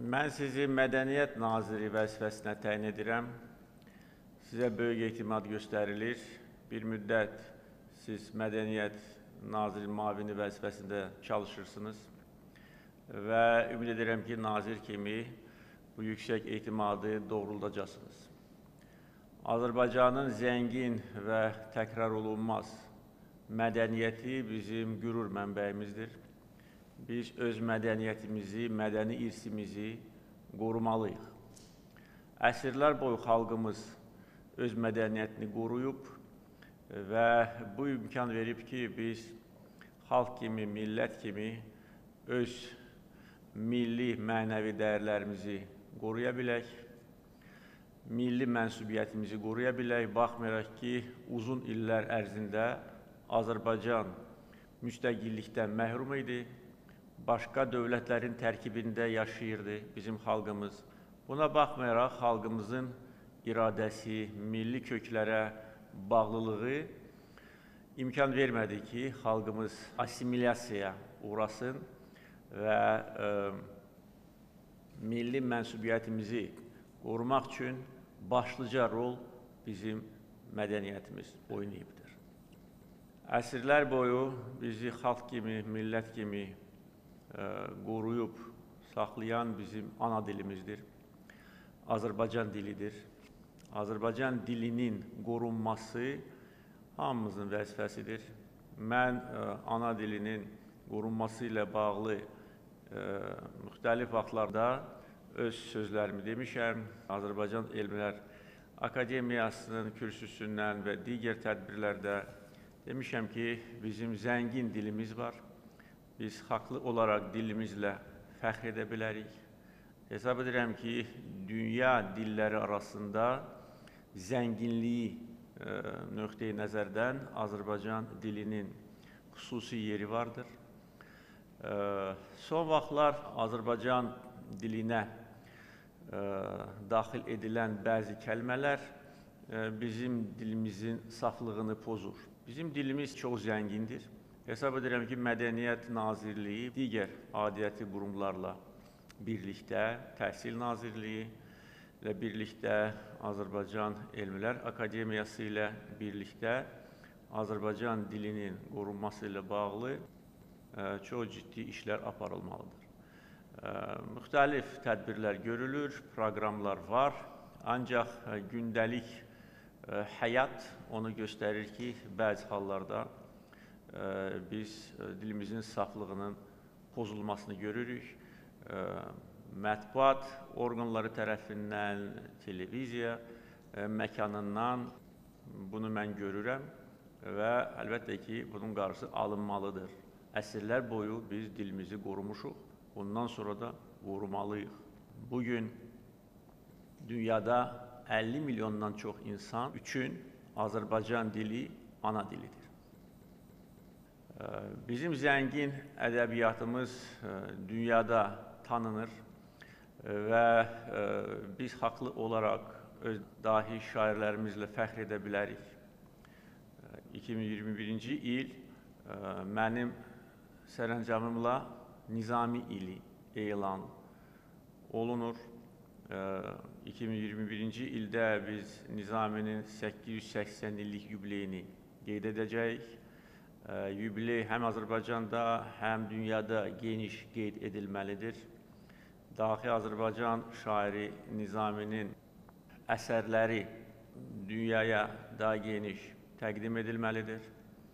Mən sizi Mədəniyyət Naziri vəzifəsinə təyin edirəm. Sizə böyük etimad göstərilir. Bir müddət siz Mədəniyyət Naziri müavini vəzifəsində çalışırsınız və ümid edirəm ki, nazir kimi bu yüksək etimadı doğruldacaqsınız. Azərbaycanın zəngin və təkrar olunmaz mədəniyyəti bizim qürur mənbəyimizdir. Biz öz mədəniyyətimizi, mədəni irsimizi qorumalıyıq. Əsrlər boyu xalqımız öz mədəniyyətini qoruyub və bu imkan verib ki, biz xalq kimi, millət kimi öz milli mənəvi dəyərlərimizi qoruya bilək, milli mənsubiyyətimizi qoruya bilək, baxmayaraq ki, uzun illər ərzində Azərbaycan müstəqillikdən məhrum idi. Başqa dövlətlərin tərkibində yaşayırdı bizim xalqımız. Buna baxmayaraq, xalqımızın iradəsi, milli köklərə bağlılığı imkan vermədi ki, xalqımız assimilyasiyaya uğrasın və milli mənsubiyyətimizi qorumaq üçün başlıca rol bizim mədəniyyətimiz oynayıbdır. Əsrlər boyu bizi xalq kimi, millət kimi qoruyub, saxlayan bizim ana dilimizdir. Azərbaycan dilidir. Azərbaycan dilinin qorunması hamımızın vəzifəsidir. Mən ana dilinin qorunması ilə bağlı müxtəlif vaxtlarda öz sözlərimi demişəm. Azərbaycan Elmlər Akademiyasının kürsüsündən və digər tədbirlərdə demişəm ki, bizim zəngin dilimiz var. Biz haqlı olaraq dilimizlə fəxr edə bilərik. Hesab edirəm ki, dünya dilləri arasında zənginliyi nöqteyi nəzərdən Azərbaycan dilinin xüsusi yeri vardır. Son vaxtlar Azərbaycan dilinə daxil edilən bəzi kəlmələr bizim dilimizin saflığını pozur. Bizim dilimiz çox zəngindir. Hesab edirəm ki, Mədəniyyət Nazirliyi digər aidiyyəti qurumlarla birlikdə, Təhsil Nazirliyi ilə birlikdə, Azərbaycan Elmlər Akademiyası ilə birlikdə Azərbaycan dilinin qorunması ilə bağlı çox ciddi işlər aparılmalıdır. Müxtəlif tədbirlər görülür, proqramlar var, ancaq gündəlik həyat onu göstərir ki, bəzi hallarda biz dilimizin saflığının pozulmasını görürük. Mətbuat orqanları tərəfindən, televiziya məkanından bunu mən görürəm və əlbəttə ki, bunun qarşısı alınmalıdır. Əsrlər boyu biz dilimizi qorumuşuq, bundan sonra da qorumalıyıq. Bugün dünyada 50 milyondan çox insan üçün Azərbaycan dili ana dilidir. Bizim zəngin ədəbiyyatımız dünyada tanınır və biz haqlı olaraq öz dahi şairlərimizlə fəxr edə bilərik. 2021-ci il mənim sərəncamımla Nizami ili elan olunur. 2021-ci ildə biz Nizaminin 880 illik yubileyini qeyd edəcəyik. Yubiley həm Azərbaycanda, həm dünyada geniş qeyd edilməlidir. Daxi Azərbaycan şairi Nizaminin əsərləri dünyaya daha geniş təqdim edilməlidir.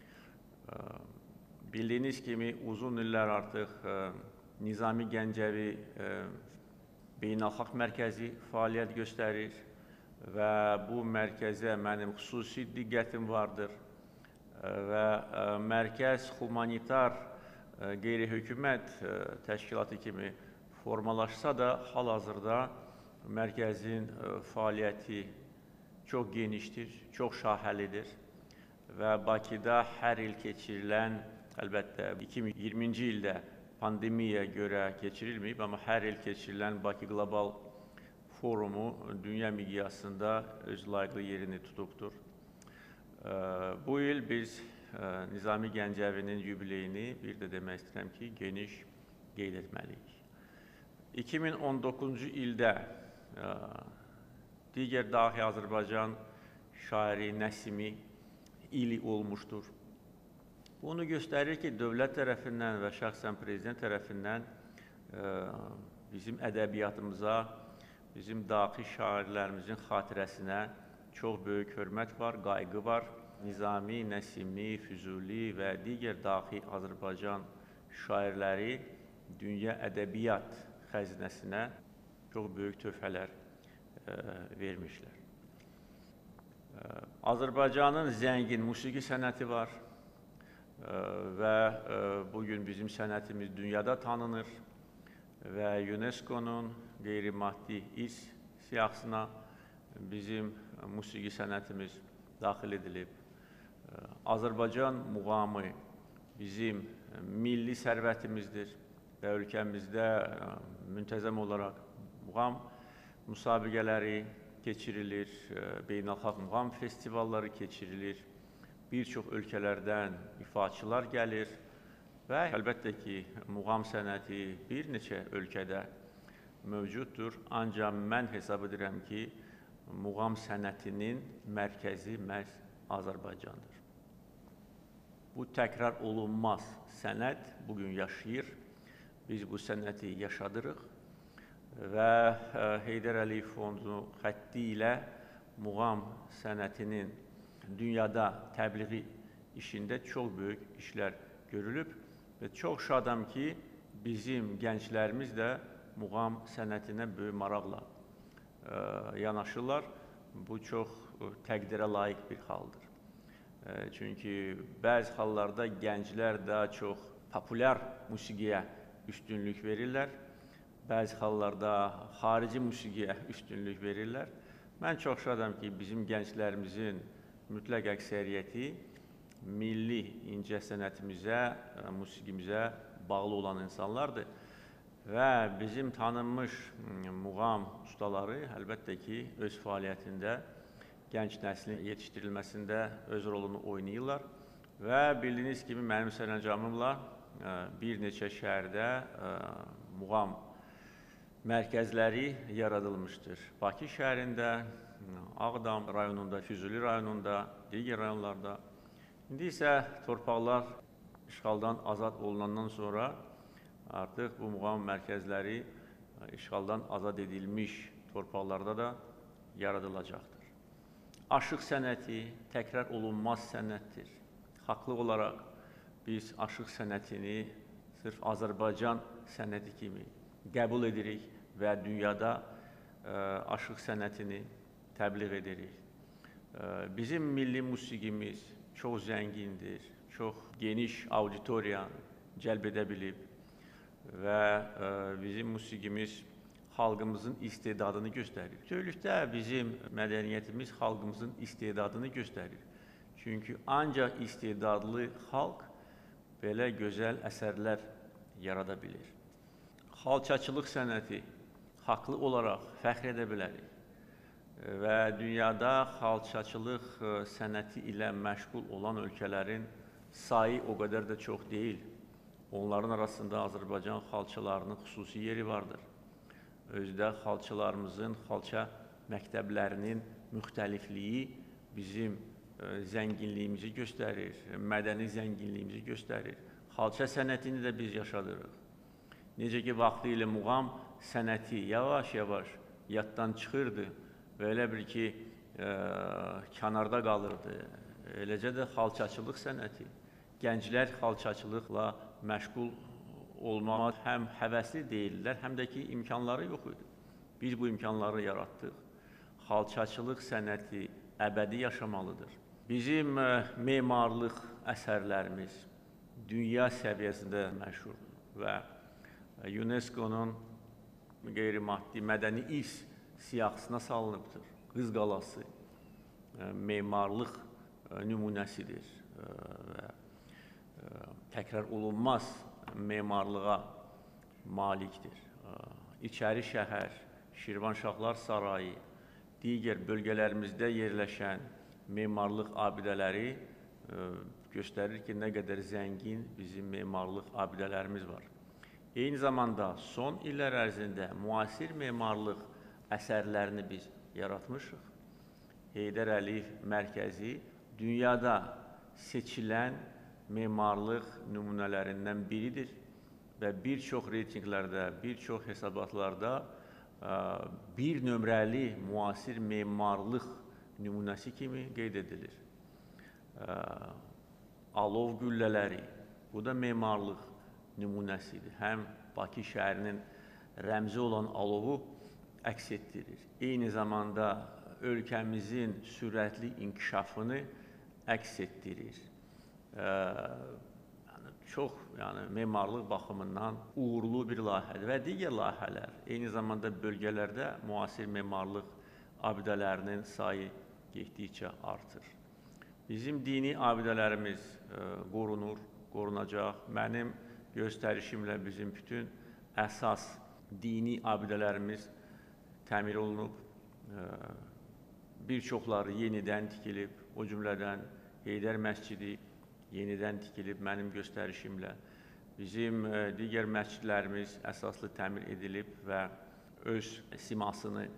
Bildiyiniz kimi, uzun illər artıq Nizami Gəncəvi Beynəlxalq Mərkəzi fəaliyyət göstərir və bu mərkəzə mənim xüsusi diqqətim vardır. Və mərkəz humanitar qeyri-hökumət təşkilatı kimi formalaşsa da, hal-hazırda mərkəzin fəaliyyəti çox genişdir, çox şaxəlidir və Bakıda hər il keçirilən, əlbəttə 2020-ci ildə pandemiyaya görə keçirilməyib, amma hər il keçirilən Bakı Qlobal Forumu dünya miqyasında öz layiqli yerini tutubdur. Bu il biz Nizami Gəncəvinin yubileyini bir də demək istəyirəm ki, geniş qeyd etməliyik. 2019-cu ildə digər dahi Azərbaycan şairi Nəsimi ili olmuşdur. Bunu göstərir ki, dövlət tərəfindən və şəxsən prezident tərəfindən bizim ədəbiyyatımıza, bizim dahi şairlərimizin xatirəsinə çox böyük hörmət var, qayğı var. Nizami, Nəsimi, Füzuli və digər dahi Azərbaycan şairləri dünya ədəbiyyat xəzinəsinə çox böyük töhfələr vermişlər. Azərbaycanın zəngin musiqi sənəti var və bugün bizim sənətimiz dünyada tanınır və UNESCO-nun qeyri-maddi irs siyahısına bizim musiqi sənətimiz daxil edilib. Azərbaycan muğamı bizim milli sərvətimizdir və ölkəmizdə müntəzəm olaraq muğam müsabiqələri keçirilir, beynəlxalq muğam festivalları keçirilir, bir çox ölkələrdən ifaçılar gəlir və əlbəttə ki, muğam sənəti bir neçə ölkədə mövcuddur, ancaq mən hesab edirəm ki, muğam sənətinin mərkəzi məhz Azərbaycandır. Bu təkrar olunmaz sənət bugün yaşayır, biz bu sənəti yaşadırıq və Heydər Əliyev Fondu xətti ilə muğam sənətinin dünyada təbliği işində çox böyük işlər görülüb və çox şadam ki, bizim gənclərimiz də muğam sənətinə böyük maraqla yanaşırlar. Bu çox təqdirə layiq bir haldır. Çünki bəzi hallarda gənclər daha çox populyar musiqiyə üstünlük verirlər, bəzi hallarda xarici musiqiyə üstünlük verirlər. Mən çox şadam ki, bizim gənclərimizin mütləq əksəriyyəti milli incəsənətimizə, musiqimizə bağlı olan insanlardır və bizim tanınmış muğam ustaları əlbəttə ki, öz fəaliyyətində gənc nəslin yetişdirilməsində öz rolunu oynayırlar və bildiyiniz kimi mənim sərəncamımla bir neçə şəhərdə muğam mərkəzləri yaradılmışdır. Bakı şəhərində, Ağdam rayonunda, Füzuli rayonunda, digər rayonlarda. İndi isə torpaqlar işğaldan azad olunandan sonra artıq bu muğam mərkəzləri işğaldan azad edilmiş torpaqlarda da yaradılacaqdır. Aşıq sənəti təkrar olunmaz sənətdir. Haqlı olaraq biz aşıq sənətini sırf Azərbaycan sənəti kimi qəbul edirik və dünyada aşıq sənətini təbliğ edirik. Bizim milli musiqimiz çox zəngindir, çox geniş auditoriya cəlb edə bilib və bizim musiqimiz xalqımızın istedadını göstərir. Bütövlükdə bizim mədəniyyətimiz xalqımızın istedadını göstərir. Çünki ancaq istedadlı xalq belə gözəl əsərlər yarada bilir. Xalçaçılıq sənəti haqlı olaraq fəxr edə bilərik və dünyada xalçaçılıq sənəti ilə məşğul olan ölkələrin sayı o qədər də çox deyil. Onların arasında Azərbaycan xalçalarının xüsusi yeri vardır. Özdə xalçalarımızın, xalça məktəblərinin müxtəlifliyi bizim zənginliyimizi göstərir, mədəni zənginliyimizi göstərir. Xalça sənətini də biz yaşadırıq. Necə ki, vaxtı ilə muğam sənəti yavaş-yavaş yaddan çıxırdı və elə bir ki, kənarda qalırdı. Eləcə də xalçaçılıq sənəti. Gənclər xalçaçılıqla məşğul olmağa həm həvəsli deyirlər, həm də ki, imkanları yox idi. Biz bu imkanları yaratdıq. Xalçaçılıq sənəti əbədi yaşamalıdır. Bizim memarlıq əsərlərimiz dünya səviyyəsində məşhurdur və UNESCO-nun qeyri-maddi mədəni irs siyahısına salınıbdır. Qız Qalası memarlıq nümunəsidir və təkrar olunmaz memarlığa malikdir. İçəri şəhər, Şirvanşahlar Sarayı, digər bölgələrimizdə yerləşən memarlıq abidələri göstərir ki, nə qədər zəngin bizim memarlıq abidələrimiz var. Eyni zamanda son illər ərzində müasir memarlıq əsərlərini biz yaratmışıq. Heydər Əliyev Mərkəzi dünyada seçilən memarlıq nümunələrindən biridir və bir çox reytinqlərdə, bir çox hesabatlarda bir nömrəli müasir memarlıq nümunəsi kimi qeyd edilir. Alov güllələri, bu da memarlıq nümunəsidir. Həm Bakı şəhərinin rəmzi olan alovu əks etdirir. Eyni zamanda ölkəmizin sürətli inkişafını əks etdirir. Çox memarlıq baxımından uğurlu bir layihədir və digər layihələr. Eyni zamanda bölgələrdə müasir memarlıq abidələrinin sayı getdikcə artır. Bizim dini abidələrimiz qorunur, qorunacaq. Mənim göstərişimlə bizim bütün əsas dini abidələrimiz təmir olunub. Bir çoxları yenidən tikilib, o cümlədən Heydər məscidi yenidən tikilib mənim göstərişimlə. Bizim digər məscidlərimiz əsaslı təmir edilib və öz simasını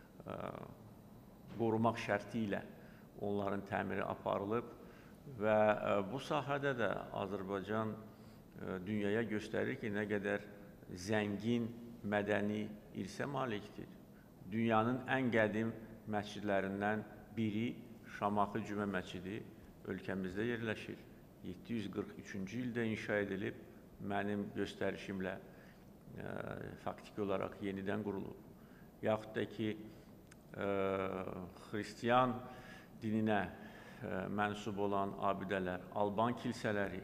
qorumaq şərti ilə onların təmiri aparılıb və bu sahədə də Azərbaycan dünyaya göstərir ki, nə qədər zəngin mədəni irsə malikdir. Dünyanın ən qədim məscidlərindən biri Şamaxı Cümə məscidi ölkəmizdə yerləşir. 743-cü ildə inşa edilib, mənim göstərişimlə faktiki olaraq yenidən qurulub. Yaxud da ki, xristiyan dininə mənsub olan abidələr, Alban kilsələri,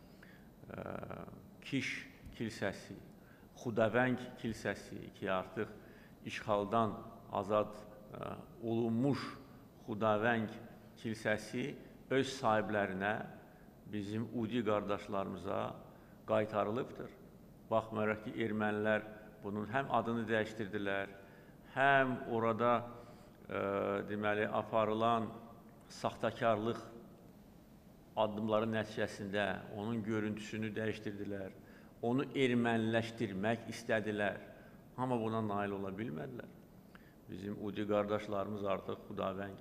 Kiş kilsəsi, Xudavəng kilsəsi ki, artıq işğaldan azad olunmuş Xudavəng kilsəsi öz sahiblərinə, bizim Udi qardaşlarımıza qaytarılıbdır. Baxmayaraq ki, ermənilər bunun həm adını dəyişdirdilər, həm orada deməli, aparılan saxtakarlıq addımların nəticəsində onun görüntüsünü dəyişdirdilər, onu erməniləşdirmək istədilər, amma buna nail ola bilmədilər. Bizim Udi qardaşlarımız artıq Xudavəng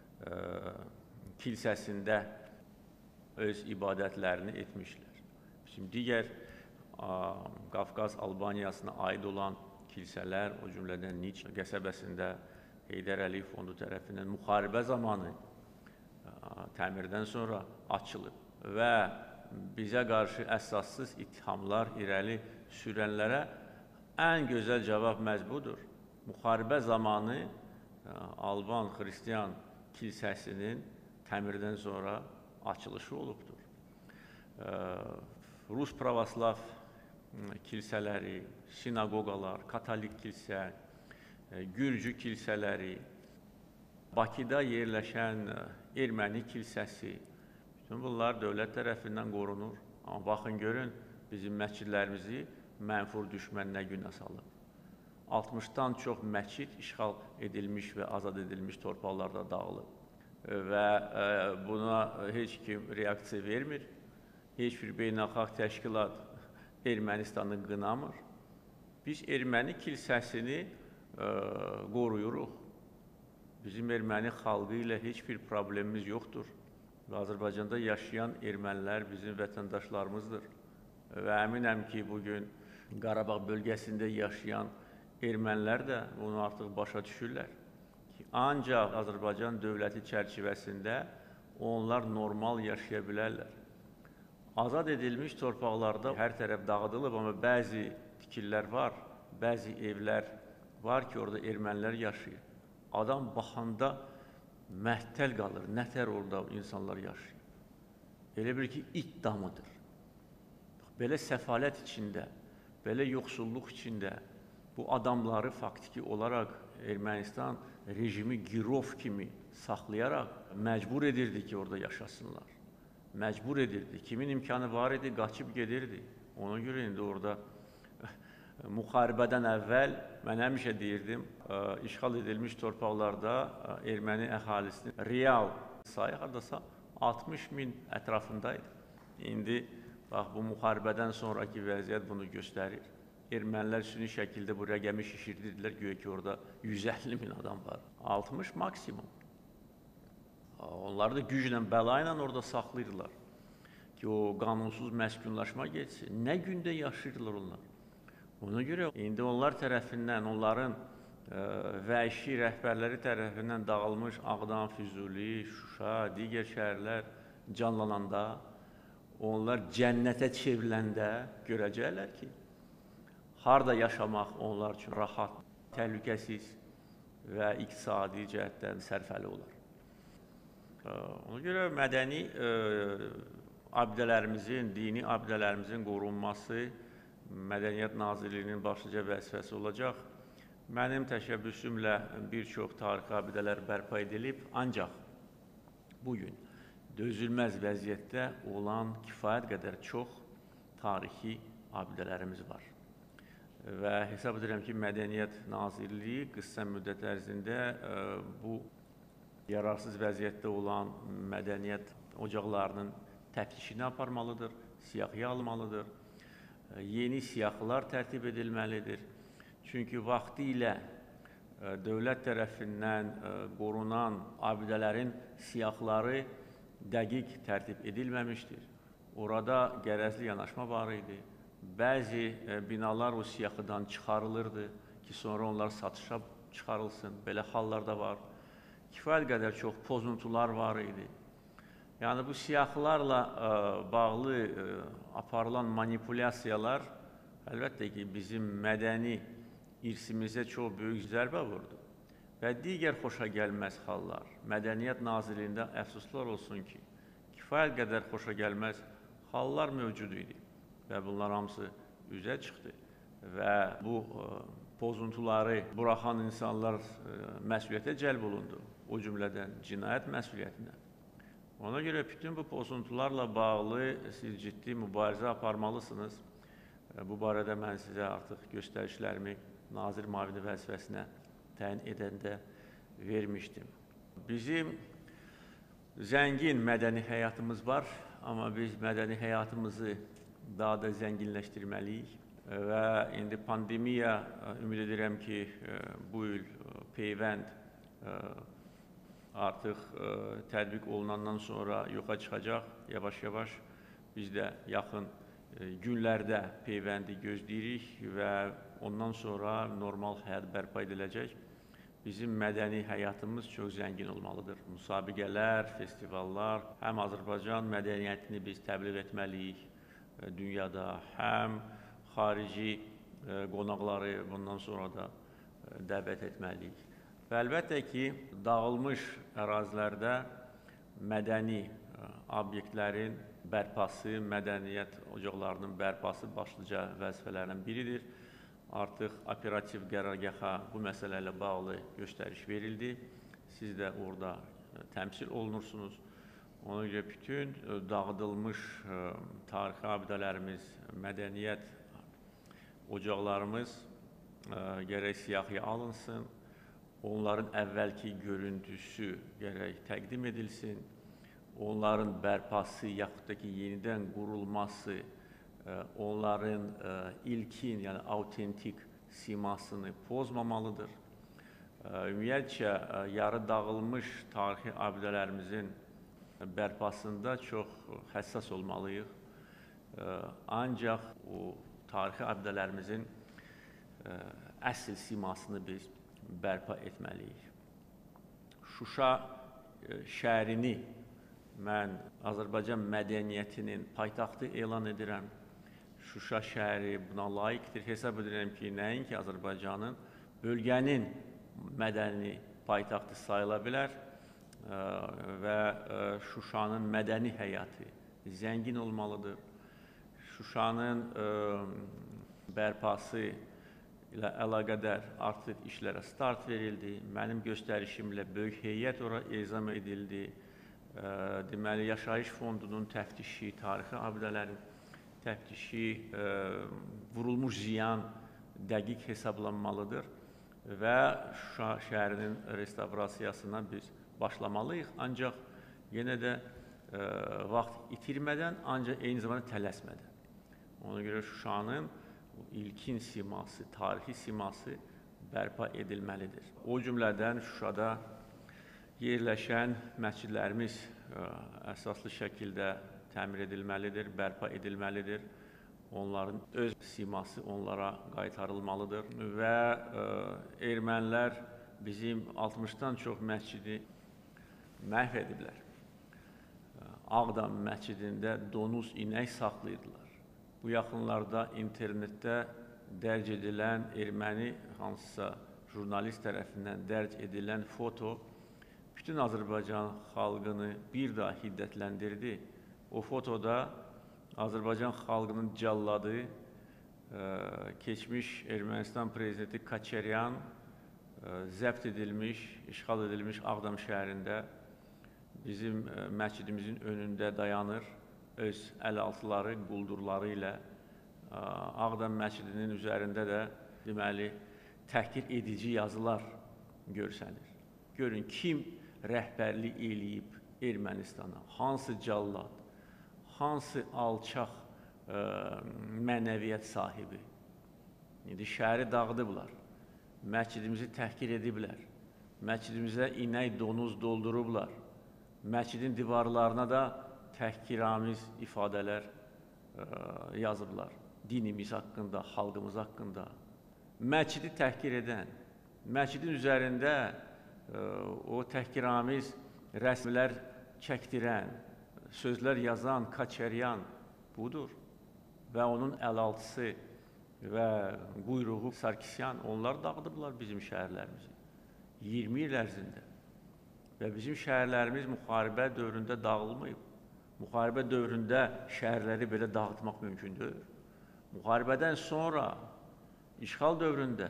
kilsəsində öz ibadətlərini etmişlər. Şimdi digər Qafqaz Albaniyasına aid olan kilsələr, o cümlədən Niç qəsəbəsində Heydər Əliyev Fondu tərəfindən müharibə zamanı təmirdən sonra açılıb və bizə qarşı əsassız ittihamlar irəli sürənlərə ən gözəl cavab məhz budur. Müharibə zamanı Alban xristiyan kilsəsinin təmirdən sonra açılışı olubdur. Rus pravoslav kilsələri, sinagoglar, katolik kilsə, Gürcü kilsələri, Bakıda yerləşən erməni kilsəsi, bütün bunlar dövlət tərəfindən qorunur. Amma baxın, görün, bizim məscidlərimizi mənfur düşmən nə günə salıb. 60-dan çox məscid işğal edilmiş və azad edilmiş torpaqlarda dağılıb. Və buna heç kim reaksiya vermir. Heç bir beynəlxalq təşkilat Ermənistanı qınamır. Biz erməni kilsəsini qoruyuruq. Bizim erməni xalqı ilə heç bir problemimiz yoxdur. Və Azərbaycanda yaşayan ermənilər bizim vətəndaşlarımızdır. Və əminəm ki, bugün Qarabağ bölgəsində yaşayan ermənilər də bunu artıq başa düşürlər. Ancaq Azərbaycan dövləti çərçivəsində onlar normal yaşaya bilərlər. Azad edilmiş torpaqlarda hər tərəf dağıdılıb, amma bəzi tikillər var, bəzi evlər var ki, orada ermənilər yaşayır. Adam baxanda məhtəl qalır, nətər orada insanlar yaşayır. Elə bir ki, it damıdır. Belə səfalət içində, belə yoxsulluq içində bu adamları faktiki olaraq Ermənistan rejimi girov kimi saxlayaraq məcbur edirdi ki, orada yaşasınlar. Məcbur edirdi. Kimin imkanı var idi, qaçıb gedirdi. Ona görə indi orada müharibədən əvvəl mən həmişə deyirdim, işğal edilmiş torpaqlarda erməni əhalisinin real sayı hardasa 60.000 ətrafındaydı. İndi bax, bu müharibədən sonraki vəziyyət bunu göstərir. ermənilər süni şəkildə bu rəqəmi şişirdirdilər, güya ki, orada 150 min adam var. 60 maksimum. Onları da güclə, bəla ilə orada saxlayırlar ki, o qanunsuz məskunlaşma geçsin. Nə gündə yaşayırlar onlar. Ona görə indi onlar tərəfindən, onların vəhşi rəhbərləri tərəfindən dağılmış Ağdam, Füzuli, Şuşa, digər şəhərlər canlananda, onlar cənnətə çevriləndə görəcəklər ki, harda yaşamaq onlar üçün rahat, təhlükəsiz və iqtisadi cəhətdən sərfəli olar. Ona görə mədəni abidələrimizin, dini abidələrimizin qorunması Mədəniyyət Nazirliyinin başlıca vəzifəsi olacaq. Mənim təşəbbüsümlə bir çox tarixi abidələr bərpa edilib, ancaq bugün dözülməz vəziyyətdə olan kifayət qədər çox tarixi abidələrimiz var. Və hesab edirəm ki, Mədəniyyət Nazirliyi qısa müddət ərzində bu yararsız vəziyyətdə olan mədəniyyət ocaqlarının təftişini aparmalıdır, siyahıya almalıdır, yeni siyahılar tərtib edilməlidir. Çünki vaxtilə dövlət tərəfindən qorunan abidələrin siyahıları dəqiq tərtib edilməmişdir. Orada qərəzli yanaşma var idi. Bəzi binalar o siyahıdan çıxarılırdı ki, sonra onlar satışa çıxarılsın. Belə hallar da var. Kifayət qədər çox pozuntular var idi. Yəni, bu siyahılarla bağlı aparılan manipulyasiyalar əlbəttə ki, bizim mədəni irsimizə çox böyük zərbə vurdu. Və digər xoşa gəlməz hallar, Mədəniyyət Nazirliyində əfsuslar olsun ki, kifayət qədər xoşa gəlməz hallar mövcud idi. Və bunlar hamısı üzə çıxdı. Və bu pozuntuları buraxan insanlar məsuliyyətə cəlb olundu. O cümlədən cinayət məsuliyyətinə. Ona görə bütün bu pozuntularla bağlı siz ciddi mübarizə aparmalısınız. Bu barədə mən sizə artıq göstərişlərimi nazir müavini vəzifəsinə təyin edəndə vermişdim. Bizim zəngin mədəni həyatımız var, amma biz mədəni həyatımızı daha da zənginləşdirməliyik. Və indi pandemiya, ümid edirəm ki, bu il peyvənd artıq tətbiq olunandan sonra yoxa çıxacaq, yavaş-yavaş. Biz də yaxın günlərdə peyvəndi gözləyirik və ondan sonra normal həyat bərpa ediləcək. Bizim mədəni həyatımız çox zəngin olmalıdır. Müsabiqələr, festivallar, həm Azərbaycan mədəniyyətini biz təbliğ etməliyik dünyada, həm xarici qonaqları bundan sonra da dəvət etməliyik. Və əlbəttə ki, dağılmış ərazilərdə mədəni obyektlərin bərpası, mədəniyyət ocaqlarının bərpası başlıca vəzifələrindən biridir. Artıq operativ qərargaha bu məsələ ilə bağlı göstəriş verildi. Siz də orada təmsil olunursunuz. Ona görə bütün dağıdılmış tarixi abidələrimiz, mədəniyyət ocaqlarımız gərək siyahıya alınsın. Onların əvvəlki görüntüsü gərək təqdim edilsin. Onların bərpası, yaxud da ki, yenidən qurulması, onların ilkin, yəni autentik simasını pozmamalıdır. Ümumiyyətcə, yarı dağılmış tarixi abidələrimizin bərpasında çox həssas olmalıyıq. Ancaq o tarixi abidələrimizin əsl simasını biz bərpa etməliyik. Şuşa şəhərini mən Azərbaycan mədəniyyətinin paytaxtı elan edirəm. Şuşa şəhəri buna layiqdir. Hesab edirəm ki, nəinki Azərbaycanın, bölgənin mədəni paytaxtı sayıla bilər və Şuşanın mədəni həyatı zəngin olmalıdır. Şuşanın bərpası ilə əlaqədar artıq işlərə start verildi. Mənim göstərişimlə böyük heyət ora ezam edildi. Deməli, Yaşayış Fondunun təftişi, tarixi abidələrin təftişi, vurulmuş ziyan dəqiq hesablanmalıdır və Şuşa şəhərinin restavrasiyasına biz başlamalıyıq. Ancaq yenə də vaxt itirmədən, ancaq eyni zamanda tələsmədən. Ona görə Şuşanın ilkin siması, tarixi siması bərpa edilməlidir. O cümlədən Şuşada yerləşən məscidlərimiz əsaslı şəkildə təmir edilməlidir, bərpa edilməlidir. Onların öz siması onlara qaytarılmalıdır və ermənilər bizim 60-dan çox məscidi məhv ediblər. Ağdam məscidində donuz inək saxlayırdılar. Bu yaxınlarda internetdə dərc edilən erməni hansısa jurnalist tərəfindən dərc edilən foto bütün Azərbaycan xalqını bir daha hiddətləndirdi. O fotoda Azərbaycan xalqının cəlladı, keçmiş Ermənistan prezidenti Koçaryan zəbt edilmiş, işğal edilmiş Ağdam şəhərində bizim məscidimizin önündə dayanır, öz əl-altıları, quldurları ilə. Ağdam məscidinin üzərində də deməli təhqir edici yazılar görsənir. Görün, kim rəhbərlik eləyib Ermənistana, hansı cəllad, hansı alçaq mənəviyyət sahibi. İndi şəhəri dağıdıblar, məscidimizi təhqir ediblər, məscidimizə inək, donuz doldurublar, məscidin divarlarına da təhqiramiz ifadələr yazıblar. Dinimiz haqqında, xalqımız haqqında. Məscidi təhqir edən, məscidin üzərində o təhqiramiz rəsmlər çəkdirən, sözlər yazan Koçaryan budur. Və onun əlaltısı və quyruğu Sarkisyan, onlar dağıdıblar bizim şəhərlərimizi 20 il ərzində. Və bizim şəhərlərimiz müharibə dövründə dağılmayıb. Müharibə dövründə şəhərləri belə dağıtmaq mümkündür. Müharibədən sonra işğal dövründə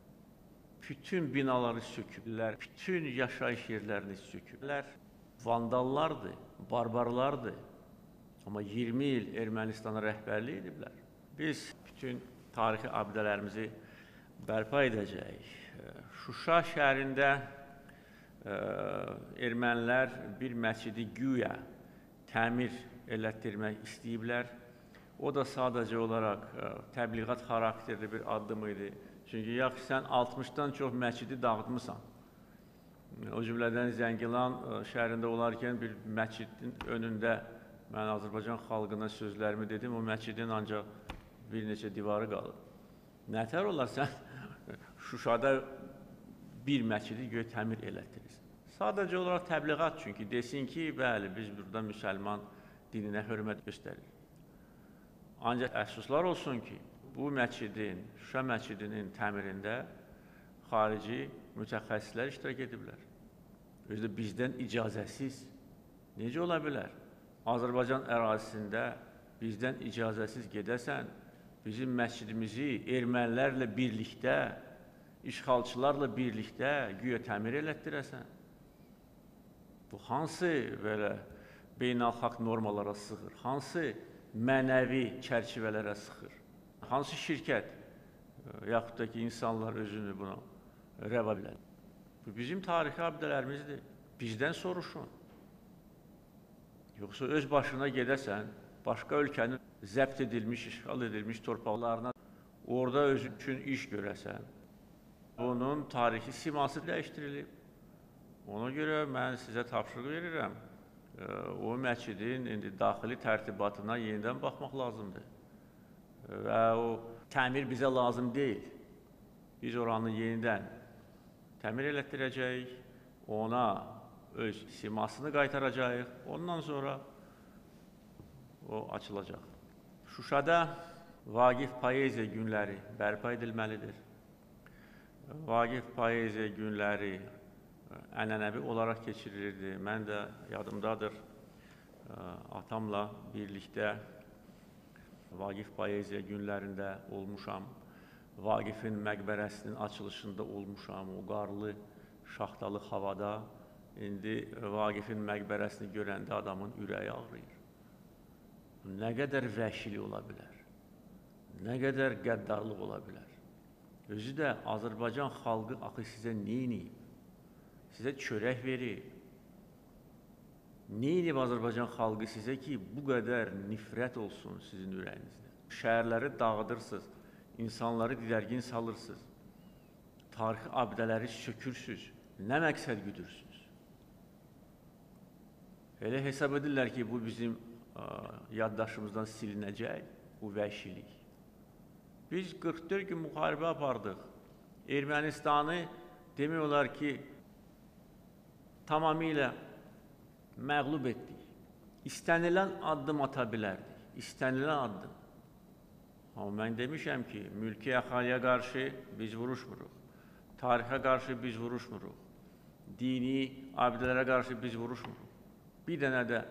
bütün binaları söküblər, bütün yaşayış yerlərini söküblər. Vandallardır, barbarlardır. Amma 20 il Ermənistana rəhbərlik ediblər. Biz bütün tarixi abidələrimizi bərpa edəcəyik. Şuşa şəhərində ermənilər bir məscidi güya təmir elətdirmək istəyiblər. O da sadəcə olaraq təbliğat xarakterli bir addım idi. Çünki yaxşı, sən 60-dan çox məscidi dağıtmısan. O cümlədən Zəngilan şəhərində olarkən bir məscidin önündə mən Azərbaycan xalqına sözlərimi dedim, o məscidin ancaq bir neçə divarı qalır. Nətər olar sən Şuşada bir məscidi göy təmir elətdirirsən? Sadəcə olaraq təbliğat, çünki desin ki, bəli, biz burada müsəlman dininə hörmət göstəririk. Ancaq əfsuslar olsun ki, bu məscidin, Şuşa məscidinin təmirində xarici mütəxəssislər iştirak ediblər. Özü də bizdən icazəsiz. Necə ola bilər? Azərbaycan ərazisində bizdən icazəsiz gedəsən, bizim məscidimizi ermənilərlə birlikdə, işğalçılarla birlikdə güya təmir elətdirəsən. Bu hansı belə beynəlxalq normalara sığır? Hansı mənəvi çərçivələrə sıxır? Hansı şirkət, yaxud da ki, insanlar özünü buna rəva bilər? Bu bizim tarixi abidələrimizdir. Bizdən soruşun. Yoxsa öz başına gedəsən, başqa ölkənin zəbt edilmiş, işğal edilmiş torpaqlarına orada özü üçün iş görəsən. Bunun tarixi siması dəyişdirilib. Ona görə mən sizə tapşırıq verirəm. O məscidin indi daxili tərtibatına yenidən baxmaq lazımdır. Və o təmir bizə lazım deyil. Biz oranı yenidən təmir elətdirəcəyik, ona öz simasını qaytaracağıq, ondan sonra o açılacaq. Şuşada Vaqif Poeziya günləri bərpa edilməlidir. Vaqif Poeziya günləri ənənəvi olaraq keçirilirdi. Mən də yadımdadır, atamla birlikdə Vaqif Poeziya günlərində olmuşam. Vaqifin məqbərəsinin açılışında olmuşam, o qarlı, şaxtalı havada. İndi Vaqifin məqbərəsini görəndə adamın ürəyi ağrıyır. Nə qədər vəhşilik ola bilər, nə qədər qəddarlıq ola bilər. Özü də Azərbaycan xalqı axı sizə neyniyib? Sizə çörək verir. Neyniyib Azərbaycan xalqı sizə ki, bu qədər nifrət olsun sizin ürəyinizdə? Şəhərləri dağıdırsınız, insanları didərgin salırsınız, tarixi abidələri sökürsünüz, nə məqsəd güdürsünüz? Elə hesab edirlər ki, bu bizim yaddaşımızdan silinəcək, bu vəhşilik. Biz 44 gün müharibə apardıq. Ermənistanı demək olar ki, tamamilə məğlub etdik. İstənilən addım ata bilərdik, istənilən addım. Amma mən demişəm ki, mülki əhaliyə qarşı biz vuruşmuruq, tarixə qarşı biz vuruşmuruq, dini abidələrə qarşı biz vuruşmuruq. Bir dənə də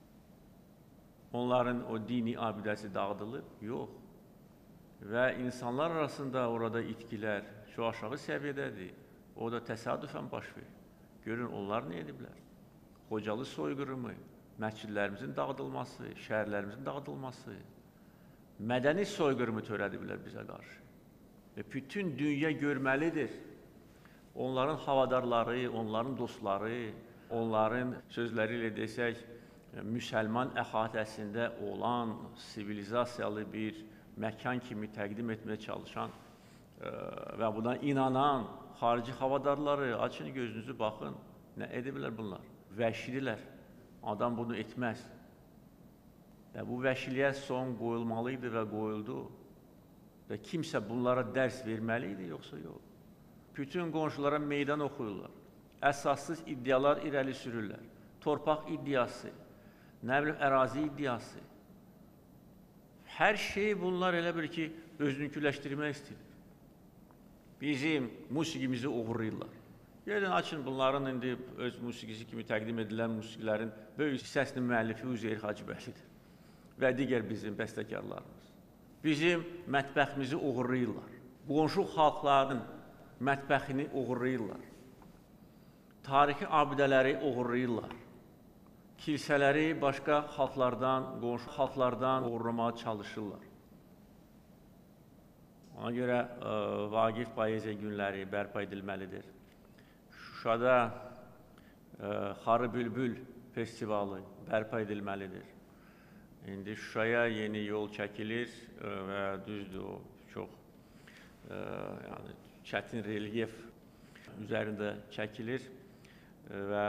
onların o dini abidəsi dağıdılıb, yox. Və insanlar arasında orada itkilər çox aşağı səviyyədədir. O da təsadüfən baş verir. Görün, onlar nə ediblər? Xocalı soyqırımı, məscidlərimizin dağıdılması, şəhərlərimizin dağıdılması, mədəni soyqırımı törədiblər bizə qarşı. Və bütün dünya görməlidir. Onların havadarları, onların dostları, onların sözləri ilə desək, müsəlman əhatəsində olan sivilizasiyalı bir məkan kimi təqdim etməyə çalışan və buna inanan xarici havadarları, açın gözünüzü baxın, nə ediblər bunlar? Vəhşidirlər, adam bunu etməz. Və bu vəhşiliyə son qoyulmalıydı və qoyuldu. Və kimsə bunlara dərs verməliydi, yoxsa yox. Bütün qonşulara meydan oxuyurlar, əsassız iddialar irəli sürürlər. Torpaq iddiası, nə bilim, ərazi iddiası. Hər şeyi bunlar elə bir ki, özünküləşdirmək istəyir. Bizim musiqimizi uğurlayırlar. Gelin, açın, bunların indi öz musiqisi kimi təqdim edilən musiqilərin böyük hissəsinin müəllifi Üzeyir Hacıbəylidir və digər bizim bəstəkarlarımız. Bizim mətbəximizi uğurlayırlar. Qonşu xalqların mətbəxini uğurlayırlar. Tarixi abidələri uğurlayırlar. Kilsələri başqa xalqlardan, qonşu xalqlardan uğurlamaya çalışırlar. Ona görə Vaqif Poeziya günləri bərpa edilməlidir. Şuşada Xarı Bülbül festivalı bərpa edilməlidir. İndi Şuşaya yeni yol çəkilir və düzdür, o çox çətin relyef üzərində çəkilir və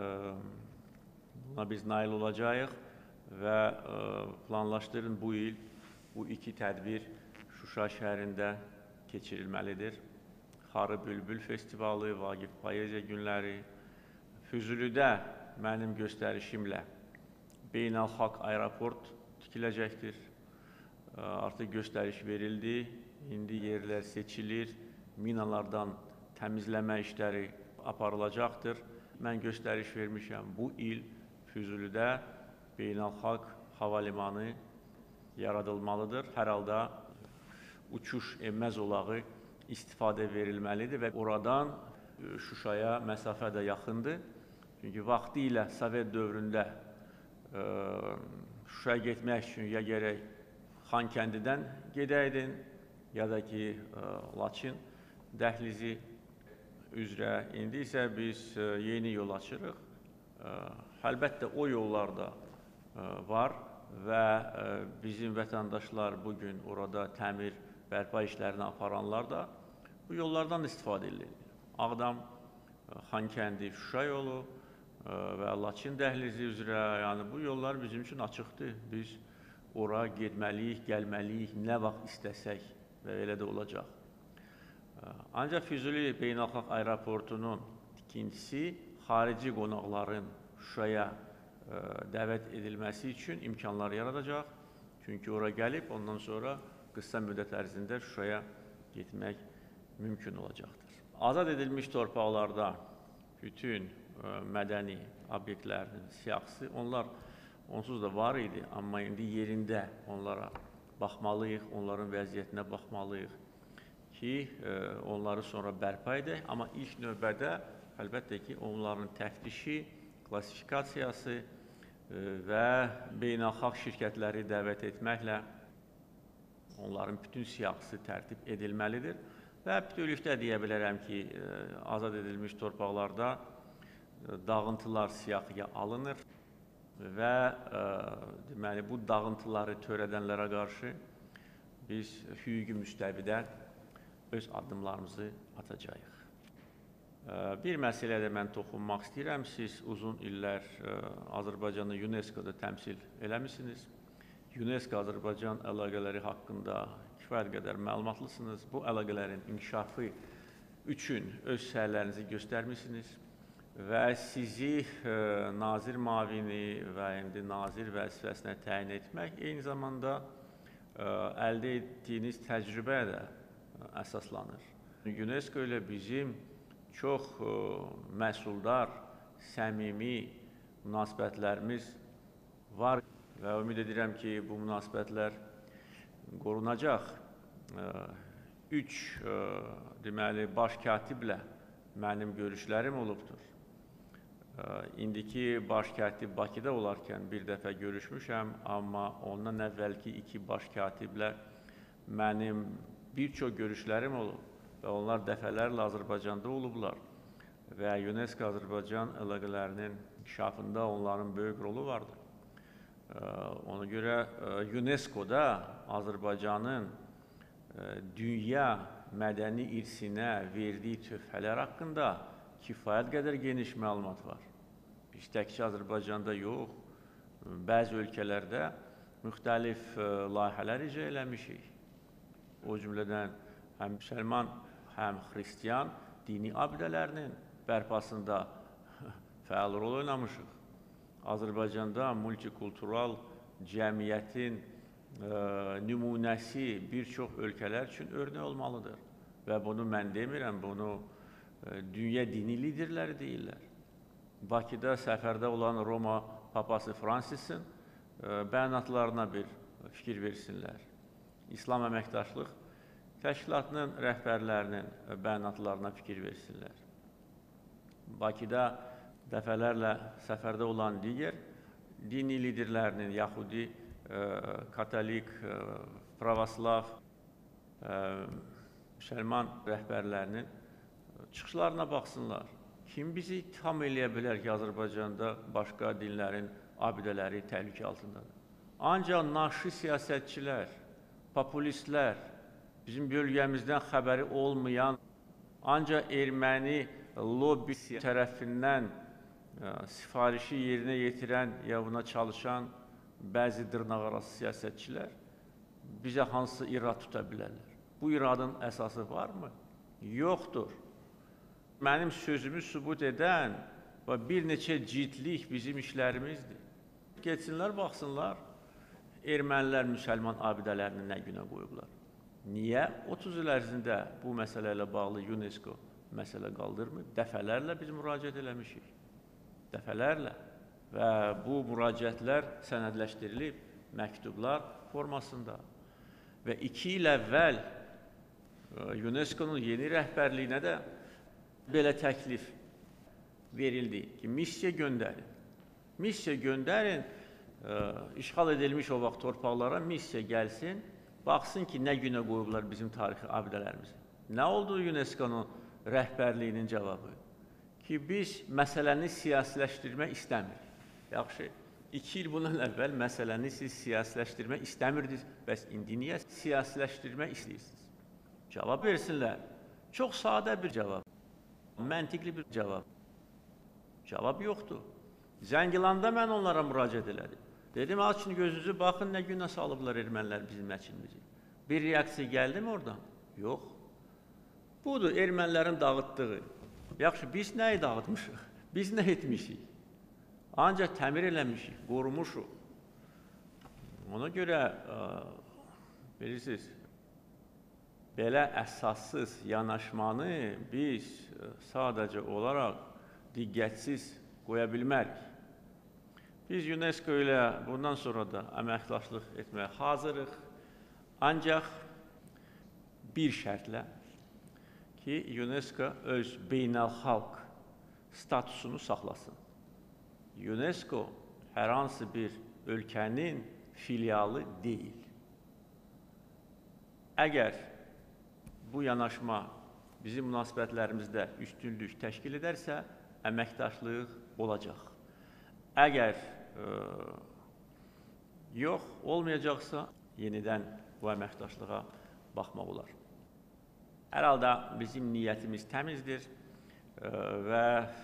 buna biz nail olacağıq və planlaşdırın bu il bu iki tədbir Şuşa şəhərində keçirilməlidir. Xarı Bülbül festivalı, Vaqif Poeziya günləri, Füzulidə mənim göstərişimlə beynəlxalq aeroport tikiləcəkdir. Artıq göstəriş verildi, indi yerlər seçilir, minalardan təmizləmə işləri aparılacaqdır. Mən göstəriş vermişəm, bu il Füzulidə beynəlxalq hava limanı yaradılmalıdır. Hər halda uçuş enmə zolağı istifadə verilməlidir və oradan Şuşaya məsafə də yaxındır. Çünki vaxtı ilə Sovet dövründə Şuşaya getmək üçün ya gərək Xankəndidən gedəydin, ya da ki, Laçın dəhlizi üzrə. İndi isə biz yeni yol açırıq. Əlbəttə, o yollar da var və bizim vətəndaşlar bugün orada təmir, bərpa işlərini aparanlar da bu yollardan istifadə edilir. Ağdam, Xankəndi, Şuşa yolu və Laçın dəhlizi üzrə, yəni bu yollar bizim üçün açıqdır. Biz ora getməliyik, gəlməliyik, nə vaxt istəsək və elə də olacaq. Ancaq Füzuli beynəlxalq aeroportunun tikintisi xarici qonaqların Şuşaya dəvət edilməsi üçün imkanlar yaradacaq. Çünki ora gəlib, ondan sonra qısa müddət ərzində Şuşaya getmək mümkün olacaqdır. Azad edilmiş torpaqlarda bütün mədəni obyektlərin siyahısı, onlar onsuz da var idi, amma indi yerində onlara baxmalıyıq, onların vəziyyətinə baxmalıyıq ki, onları sonra bərpa edək. Amma ilk növbədə əlbəttə ki, onların təftişi, klassifikasiyası və beynəlxalq şirkətləri dəvət etməklə onların bütün siyahısı tərtib edilməlidir. Və bütövlükdə deyə bilərəm ki, azad edilmiş torpaqlarda dağıntılar siyahıya alınır və deməli, bu dağıntıları törədənlərə qarşı biz hüquqi müstəvidə öz addımlarımızı atacağıq. Bir məsələyə də mən toxunmaq istəyirəm. Siz uzun illər Azərbaycanı UNESCO-da təmsil eləmisiniz. UNESCO-Azərbaycan əlaqələri haqqında kifayət qədər məlumatlısınız. Bu əlaqələrin inkişafı üçün öz səylərinizi göstərmişsiniz və sizi nazir müavini və indi nazir vəzifəsinə təyin etmək eyni zamanda əldə etdiyiniz təcrübəyə də əsaslanır. UNESCO ilə bizim çox məhsuldar, səmimi münasibətlərimiz var və ümid edirəm ki, bu münasibətlər qorunacaq. Deməli, baş katiblə mənim görüşlərim olubdur. İndiki baş katib Bakıda olarkən bir dəfə görüşmüşəm, amma ondan əvvəlki 2 baş katiblə mənim bir çox görüşlərim olub və onlar dəfələrlə Azərbaycanda olublar və UNESCO-Azərbaycan əlaqələrinin inkişafında onların böyük rolu vardır. Ona görə UNESCO-da Azərbaycanın dünya mədəni irsinə verdiyi töhfələr haqqında kifayət qədər geniş məlumat var. Biz təkcə Azərbaycanda yox, bəzi ölkələrdə müxtəlif layihələr icra eləmişik. O cümlədən həm müsəlman, həm xristiyan dini abidələrinin bərpasında fəal rol oynamışıq. Azərbaycanda multikultural cəmiyyətin nümunəsi bir çox ölkələr üçün örnək olmalıdır. Və bunu mən demirəm, bunu dünya dini liderləri deyirlər. Bakıda səfərdə olan Roma papası Fransis'in bəyanatlarına bir fikir versinlər. İslam Əməkdaşlıq Təşkilatının rəhbərlərinin bəyanatlarına fikir versinlər. Bakıda dəfələrlə səfərdə olan digər dini liderlərinin, Yahudi, Katolik, Pravoslav, müsəlman rəhbərlərinin çıxışlarına baxsınlar. Kim bizi ittiham eləyə bilər ki, Azərbaycanda başqa dinlərin abidələri təhlükə altındadır? Ancaq naşi siyasətçilər, populistlər, bizim bölgəmizdən xəbəri olmayan, ancaq erməni lobbi tərəfindən sifarişi yerinə yetirən ya buna çalışan bəzi dırnaqarası siyasətçilər bizə hansı irad tuta bilərlər? Bu iradın əsası varmı? Yoxdur. Mənim sözümü sübut edən bir neçə ciltlik bizim işlərimizdir. Geçsinlər, baxsınlar, ermənilər müsəlman abidələrini nə günə qoyublar. Niyə 30 il ərzində bu məsələ ilə bağlı UNESCO məsələ qaldırmır? Dəfələrlə biz müraciət eləmişik. Dəfələrlə. Və bu müraciətlər sənədləşdirilib məktublar formasında. Və 2 il əvvəl UNESCO-nun yeni rəhbərliyinə də belə təklif verildi ki, missiya göndərin. Missiya göndərin, işğal edilmiş o vaxt torpaqlara missiya gəlsin, baxsın ki, nə günə qoyublar bizim tarixi abidələrimizi. Nə oldu UNESCO-nun rəhbərliyinin cavabı? Ki, biz məsələni siyasiləşdirmək istəmirik. Yaxşı, 2 il bundan əvvəl məsələni siz siyasiləşdirmək istəmirdiniz, bəs indi niyə siyasiləşdirmək istəyirsiniz? Cavab versinlər. Çox sadə bir cavab, məntiqli bir cavab. Cavab yoxdur. Zəngilanda mən onlara müraciət elədim. Dedim, açın gözünüzü, baxın nə günə salıblar ermənilər bizim məkinimizi. Bir reaksiya gəldi mi oradan? Yox. Budur, ermənilərin dağıtdığı. Yaxşı, biz nəyi dağıtmışıq? Biz nə etmişik? Ancaq təmir eləmişik, qorumuşuq. Ona görə, bilirsiniz, belə əsassız yanaşmanı biz sadəcə olaraq diqqətsiz qoya bilmərik. Biz UNESCO ilə bundan sonra da əməkdaşlıq etməyə hazırıq. Ancaq bir şərtlə ki, UNESCO öz beynəlxalq statusunu saxlasın. UNESCO hər hansı bir ölkənin filialı deyil. Əgər bu yanaşma bizim münasibətlərimizdə üstünlük təşkil edərsə, əməkdaşlıq olacaq. Əgər yox, olmayacaqsa, yenidən bu əməkdaşlığa baxmaq olar. Hər halda bizim niyyətimiz təmizdir və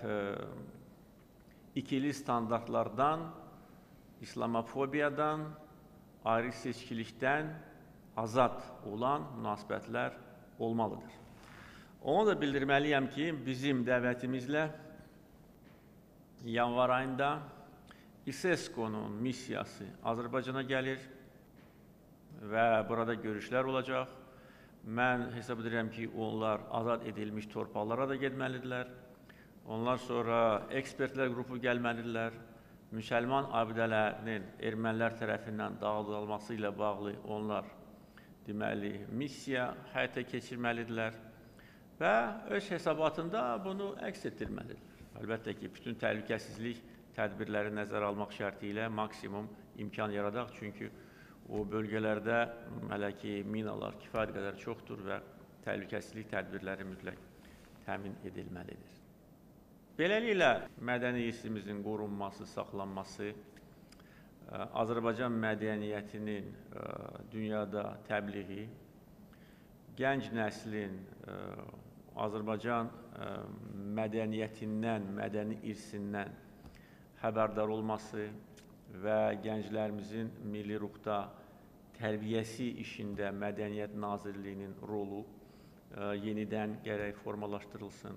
ikili standartlardan, İslamofobiyadan, ayrı seçkilikdən azad olan münasibətlər olmalıdır. Onu da bildirməliyəm ki, bizim dəvətimizlə yanvar ayında İSESCO-nun missiyası Azərbaycana gəlir və burada görüşlər olacaq. Mən hesab edirəm ki, onlar azad edilmiş torpaqlara da getməlidirlər. Ondan sonra ekspertlər qrupu gəlməlidirlər. Müsəlman abidələrinin ermənilər tərəfindən dağıdılması ilə bağlı onlar deməli missiya həyata keçirməlidirlər və öz hesabatında bunu əks etdirməlidirlər. Əlbəttə ki, bütün təhlükəsizlik tədbirləri nəzərə almaq şərti ilə maksimum imkan yaradaq, çünki o bölgələrdə hələ ki minalar kifayət qədər çoxdur və təhlükəsizlik tədbirləri mütləq təmin edilməlidir. Beləliklə, mədəni irsimizin qorunması, saxlanması, Azərbaycan mədəniyyətinin dünyada təbliği, gənc nəslin Azərbaycan mədəniyyətindən, mədəni irsindən xəbərdar olması və gənclərimizin milli ruhda tərbiyəsi işində Mədəniyyət Nazirliyinin rolu yenidən gərək formalaşdırılsın.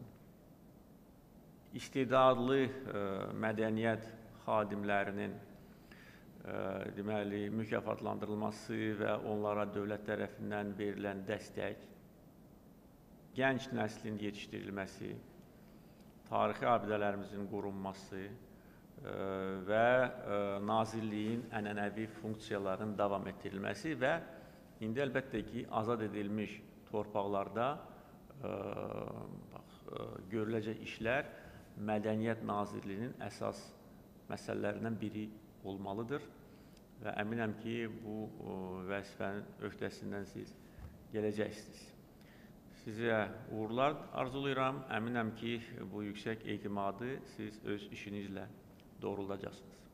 İstedadlı mədəniyyət xadimlərinin deməli, mükafatlandırılması və onlara dövlət tərəfindən verilən dəstək, gənc nəslin yetişdirilməsi, tarixi abidələrimizin qorunması və Nazirliyin ənənəvi funksiyalarının davam etdirilməsi və indi əlbəttə ki, azad edilmiş torpaqlarda görüləcək işlər Mədəniyyət Nazirliyinin əsas məsələlərindən biri olmalıdır və əminəm ki, bu vəzifənin öhdəsindən siz gələcəksiniz. Sizə uğurlar arzulayıram. Əminəm ki, bu yüksək etimadı siz öz işinizlə doğruldacaqsınız.